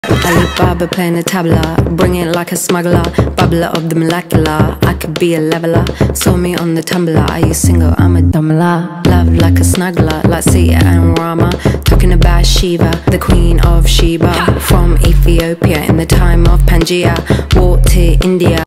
Alibaba playing the tabla, bring it like a smuggler, bubbler of the molecular. I could be a leveler, saw me on the tumbler. Are you single? I'm a dumbler. Love like a snuggler, like Sita and Rama. Talking about Shiva, the queen of Sheba. From Ethiopia in the time of Pangea, walked to India.